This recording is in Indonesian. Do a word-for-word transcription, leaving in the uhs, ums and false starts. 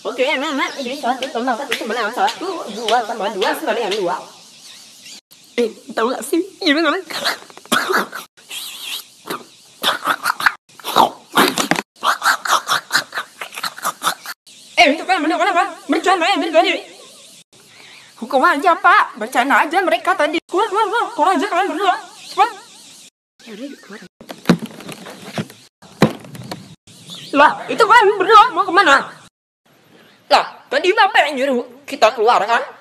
Oke, enak, enak. Jadi soal itu tahu nggak? Itu mana soal? Dua tambah dua sama dengan dua. Eh, tahu nggak sih? Ini mana? Eh, itu kan bener kan? Bercanda ya, bener tadi. Hukum aja Pak, bercanda aja mereka tadi. Keluar, keluar, keluar, keluar aja kalian berdua. Cepat. Ya udah, keluar. Lah, itu kan berdua mau kemana? Lah, tadi Bapak yang nyuruh kita keluar kan?